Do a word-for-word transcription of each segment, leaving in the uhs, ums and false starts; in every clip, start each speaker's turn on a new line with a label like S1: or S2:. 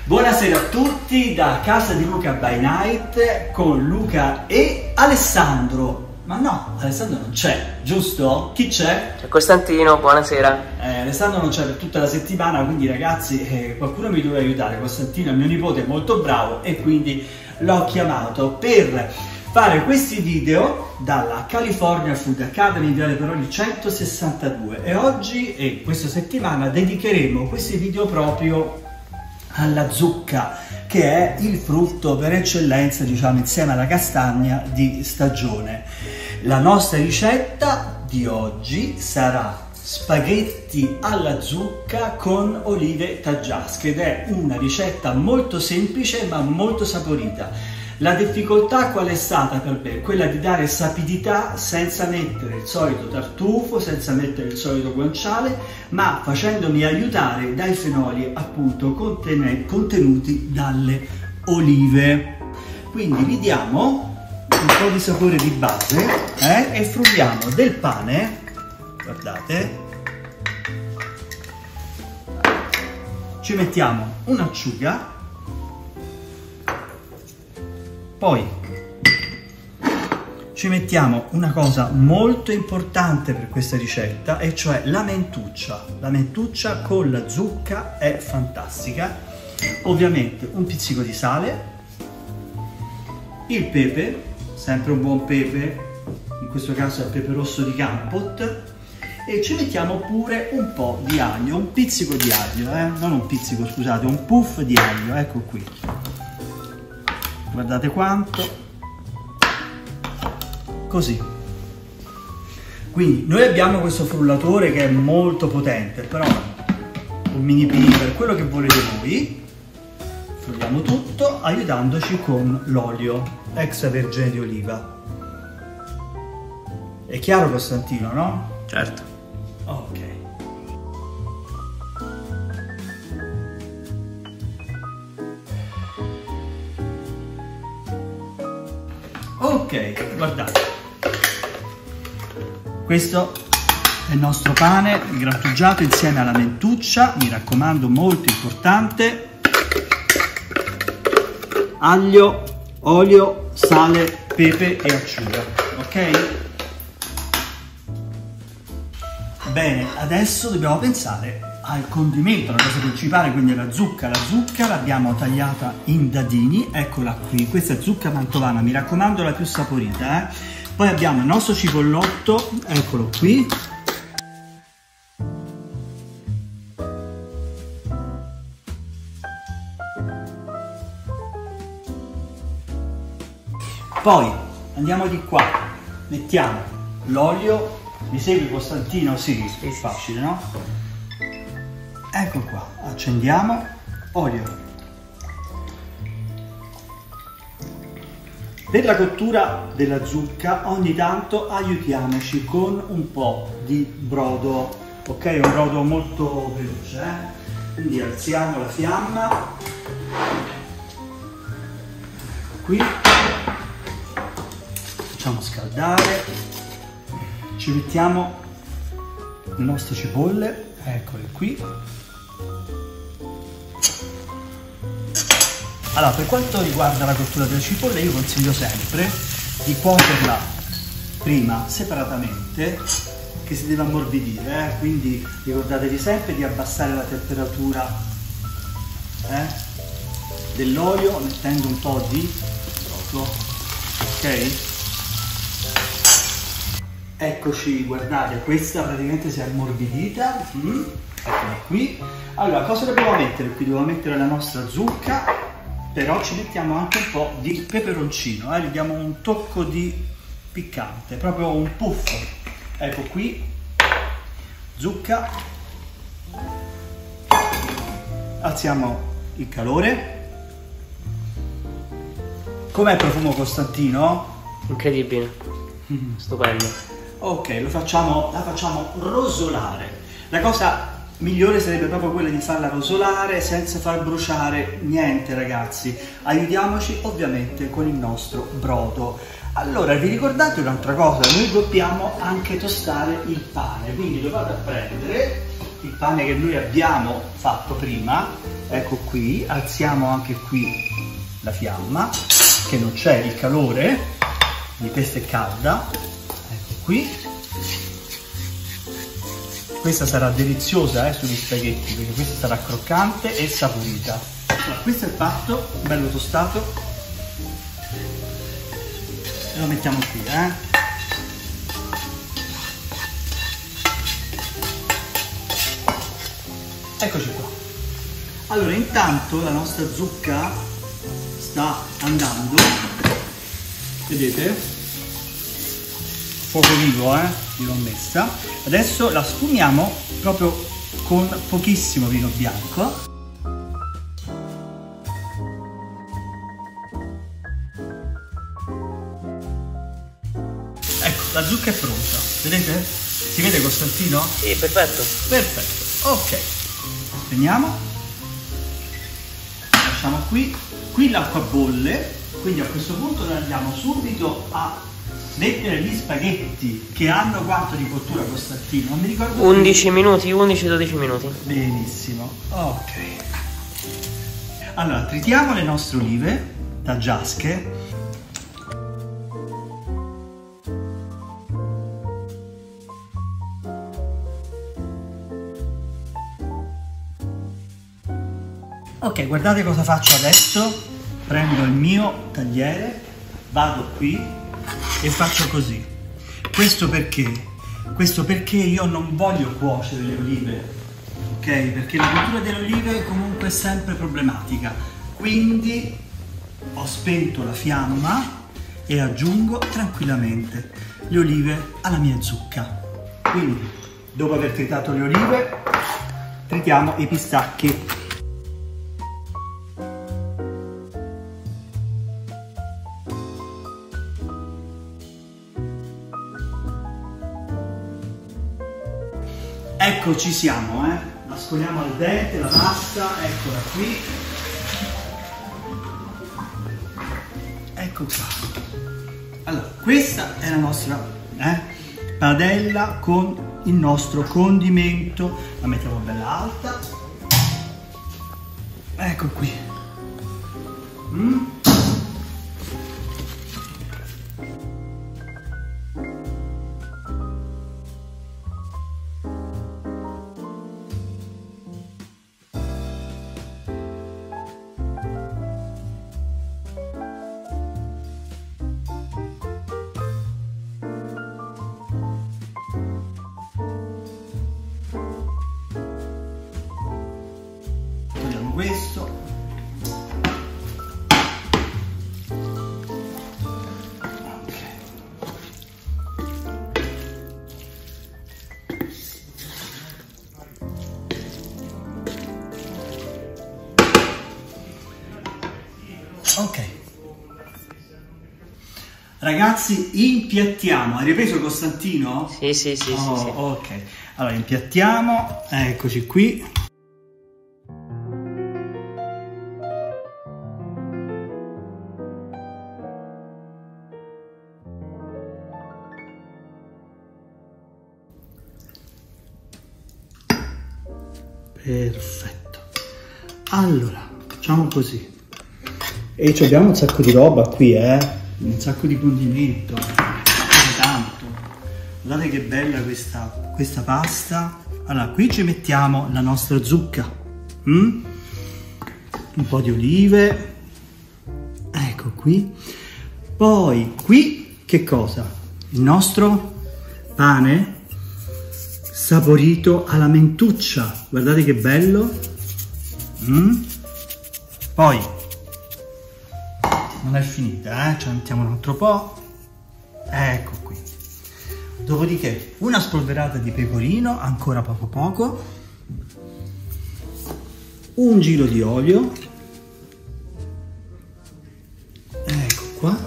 S1: Buonasera a tutti da casa di Luca by Night con Luca e Alessandro. Ma no, Alessandro non c'è, giusto? Chi c'è?
S2: C'è Costantino, buonasera.
S1: Eh, Alessandro non c'è per tutta la settimana, quindi ragazzi eh, qualcuno mi deve aiutare. Costantino, il mio nipote, è molto bravo e quindi l'ho chiamato per fare questi video dalla California Food Academy Viale Peroni centosessantadue e oggi e questa settimana dedicheremo questi video proprio alla zucca, che è il frutto per eccellenza, diciamo, insieme alla castagna di stagione. La nostra ricetta di oggi sarà spaghetti alla zucca con olive taggiasche ed è una ricetta molto semplice ma molto saporita. La difficoltà qual è stata per me? Quella di dare sapidità senza mettere il solito tartufo, senza mettere il solito guanciale, ma facendomi aiutare dai fenoli appunto contenuti dalle olive. Quindi gli diamo un po' di sapore di base eh? e frulliamo del pane, guardate, ci mettiamo un'acciuga. Poi ci mettiamo una cosa molto importante per questa ricetta, e cioè la mentuccia. La mentuccia con la zucca è fantastica. Ovviamente un pizzico di sale, il pepe, sempre un buon pepe, in questo caso è il pepe rosso di Kampot, e ci mettiamo pure un po' di aglio, un pizzico di aglio, eh? non un pizzico, scusate, un puff di aglio, ecco qui. Guardate quanto, così. Quindi noi abbiamo questo frullatore che è molto potente, però un mini piper, quello che volete voi. Frulliamo tutto aiutandoci con l'olio extravergine di oliva. È chiaro, Costantino, no?
S2: Certo.
S1: Ok. Ok, guardate, questo è il nostro pane grattugiato insieme alla mentuccia, mi raccomando, molto importante. Aglio, olio, sale, pepe e acciuga, ok? Bene, adesso dobbiamo pensare al condimento, la cosa principale, quindi la zucca. La zucca l'abbiamo tagliata in dadini, eccola qui, questa è zucca mantovana, mi raccomando la più saporita, eh? Poi abbiamo il nostro cipollotto, eccolo qui. Poi andiamo di qua, mettiamo l'olio, mi segui, Costantino? Sì, è facile, no? Ecco qua, accendiamo, olio. Per la cottura della zucca ogni tanto aiutiamoci con un po' di brodo, ok? Un brodo molto veloce, eh? Quindi alziamo la fiamma, qui, facciamo scaldare, ci mettiamo le nostre cipolle, eccole qui. Allora, per quanto riguarda la cottura delle cipolle, io consiglio sempre di cuocerla prima separatamente, che si deve ammorbidire, eh? Quindi ricordatevi sempre di abbassare la temperatura eh? dell'olio mettendo un po' di brodo, ok? Eccoci, guardate, questa praticamente si è ammorbidita, mm. Eccola qui. Allora, cosa dobbiamo mettere qui? Dobbiamo mettere la nostra zucca, però ci mettiamo anche un po' di peperoncino, eh? Gli diamo un tocco di piccante, proprio un puff. Ecco qui, zucca, alziamo il calore. Com'è il profumo, Costantino?
S2: Incredibile, mm. Stupendo.
S1: Ok, lo facciamo, la facciamo rosolare. La cosa migliore sarebbe proprio quella di farla rosolare senza far bruciare niente, ragazzi. Aiutiamoci ovviamente con il nostro brodo. Allora, vi ricordate un'altra cosa? Noi dobbiamo anche tostare il pane, quindi lo vado a prendere il pane che noi abbiamo fatto prima, ecco qui, alziamo anche qui la fiamma, che non c'è il calore, di questa è calda, ecco qui. Questa sarà deliziosa eh, sugli spaghetti, perché questa sarà croccante e saporita. Allora, questo è fatto, bello tostato, e lo mettiamo qui, eh. Eccoci qua. Allora, intanto la nostra zucca sta andando, vedete? Fuoco vivo, eh? Io l'ho messa. Adesso la sfumiamo proprio con pochissimo vino bianco. Ecco, la zucca è pronta, vedete? Si vede, Costantino?
S2: Sì, perfetto.
S1: Perfetto, ok. Spegniamo, lasciamo qui, qui l'acqua bolle, quindi a questo punto noi andiamo subito a mettere gli spaghetti che hanno quanto di cottura, Costantino? Non mi ricordo
S2: undici
S1: più.
S2: minuti, undici dodici minuti.
S1: Benissimo, ok. Allora, tritiamo le nostre olive taggiasche. Ok, guardate cosa faccio adesso. Prendo il mio tagliere, vado qui e faccio così. Questo perché? Questo perché io non voglio cuocere le olive, ok? Perché la cottura delle olive comunque è sempre problematica. Quindi ho spento la fiamma e aggiungo tranquillamente le olive alla mia zucca. Quindi, dopo aver tritato le olive, tritiamo i pistacchi. Ecco, ci siamo, eh? La scoliamo al dente, la pasta, eccola qui. Ecco qua. Allora, questa è la nostra eh, padella con il nostro condimento. La mettiamo bella alta. Ecco qui. Mm. Questo ok. Ok, ragazzi, impiattiamo. Hai ripreso, Costantino?
S2: Sì, sì, sì,
S1: oh,
S2: sì, sì.
S1: Ok, allora impiattiamo, eccoci qui. Perfetto. Allora, facciamo così. E ci abbiamo un sacco di roba qui, eh? Un sacco di condimento. Tanto. Guardate che bella questa, questa pasta. Allora, qui ci mettiamo la nostra zucca. Mm? Un po' di olive. Ecco qui. Poi, qui che cosa? Il nostro pane saporito alla mentuccia, guardate che bello. Mm. Poi non è finita, eh? Ci mettiamo un altro po', ecco qui. Dopodiché una spolverata di pecorino, ancora poco poco, un giro di olio, ecco qua.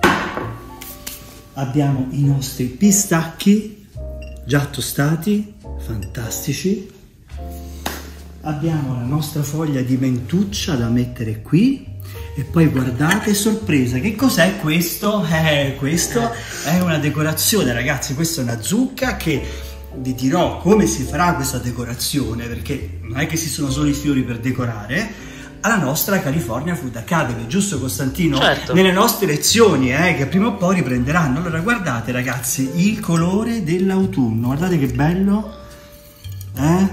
S1: Abbiamo i nostri pistacchi già tostati, fantastici. Abbiamo la nostra foglia di mentuccia da mettere qui e poi guardate, sorpresa, che cos'è questo? Eh, questo è una decorazione, ragazzi. Questa è una zucca che vi dirò come si farà questa decorazione, perché non è che ci sono solo i fiori per decorare, alla nostra California Food Academy, giusto Costantino?
S2: Certo.
S1: Nelle nostre lezioni, eh, che prima o poi riprenderanno. Allora guardate ragazzi, il colore dell'autunno, guardate che bello, eh?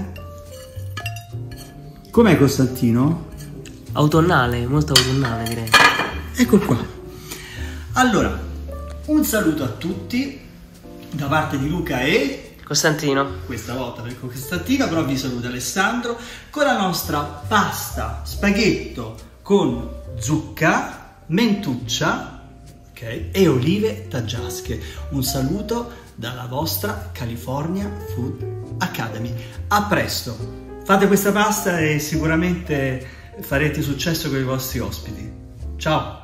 S1: Com'è Costantino?
S2: Autunnale, molto autunnale direi.
S1: Ecco qua. Allora, un saluto a tutti da parte di Luca e
S2: Costantino.
S1: questa volta per Costantino, però vi saluta Alessandro con la nostra pasta spaghetto con zucca, mentuccia, ok, e olive taggiasche. Un saluto dalla vostra California Food Academy. A presto, fate questa pasta e sicuramente farete successo con i vostri ospiti. Ciao!